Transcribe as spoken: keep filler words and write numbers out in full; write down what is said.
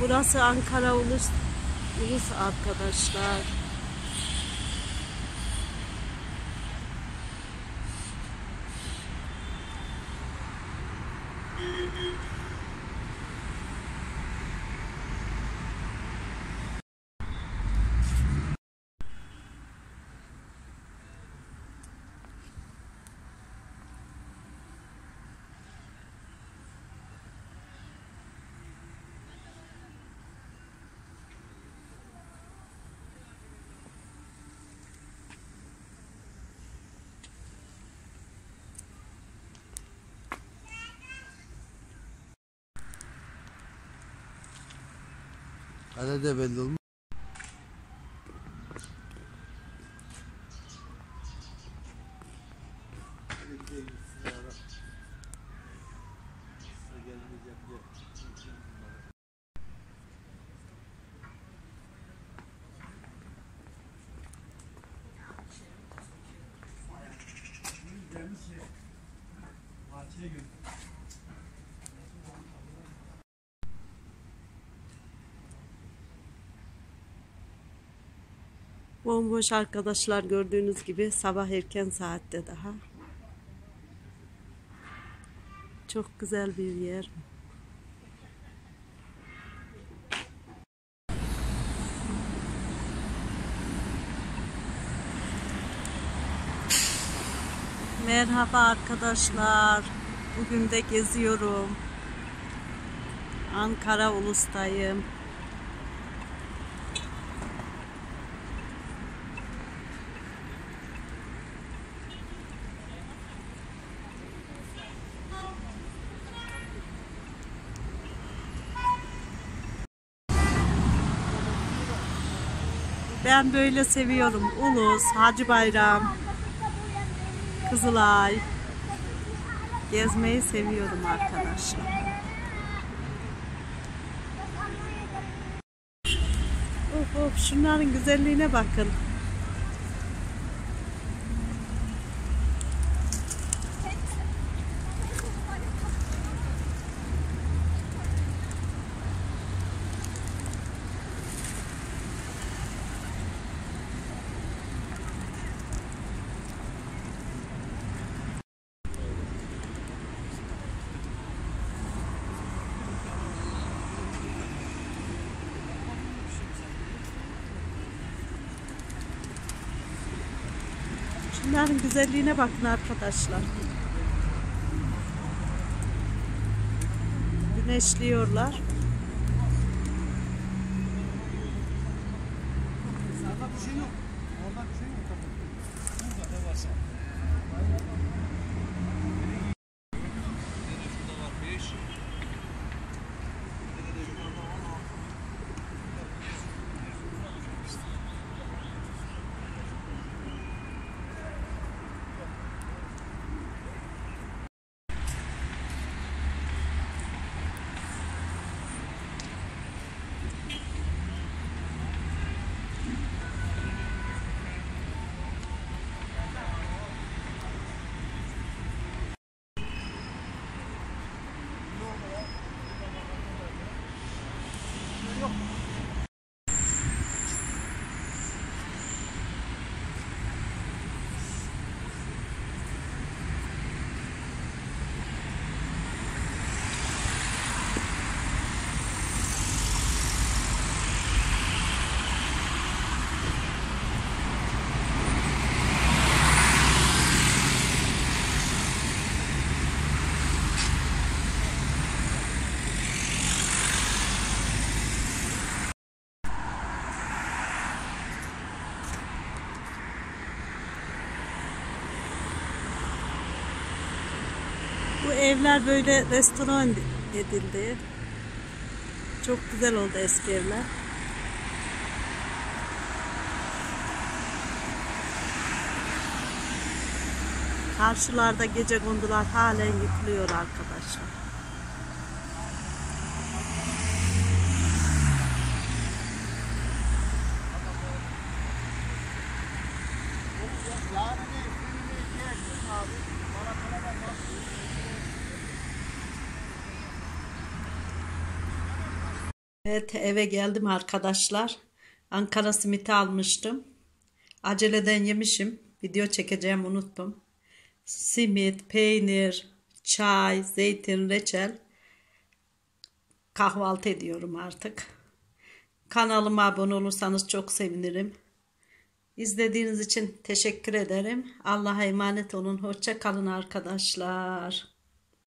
Burası Ankara Ulus, Ulus arkadaşlar. Hadi de belli olmuş. Bomboş arkadaşlar, gördüğünüz gibi sabah erken saatte daha. Çok güzel bir yer. Merhaba arkadaşlar. Bugün de geziyorum. Ankara Ulus'tayım. Ben böyle seviyorum. Ulus, Hacıbayram, Kızılay. Gezmeyi seviyorum arkadaşlar. Of of, şunların güzelliğine bakın. Şunların güzelliğine bakın arkadaşlar. Güneşliyorlar. Orada bir şey yok. Orada bir şey yok. Burada da varsa. Şurada var beş. Bu evler böyle restoran edildi. Çok güzel oldu eski evler. Karşılarda gecekondular halen yıkılıyor arkadaşlar. Evet, eve geldim arkadaşlar. Ankara simiti almıştım. Aceleden yemişim. Video çekeceğim unuttum. Simit, peynir, çay, zeytin, reçel. Kahvaltı ediyorum artık. Kanalıma abone olursanız çok sevinirim. İzlediğiniz için teşekkür ederim. Allah'a emanet olun. Hoşça kalın arkadaşlar.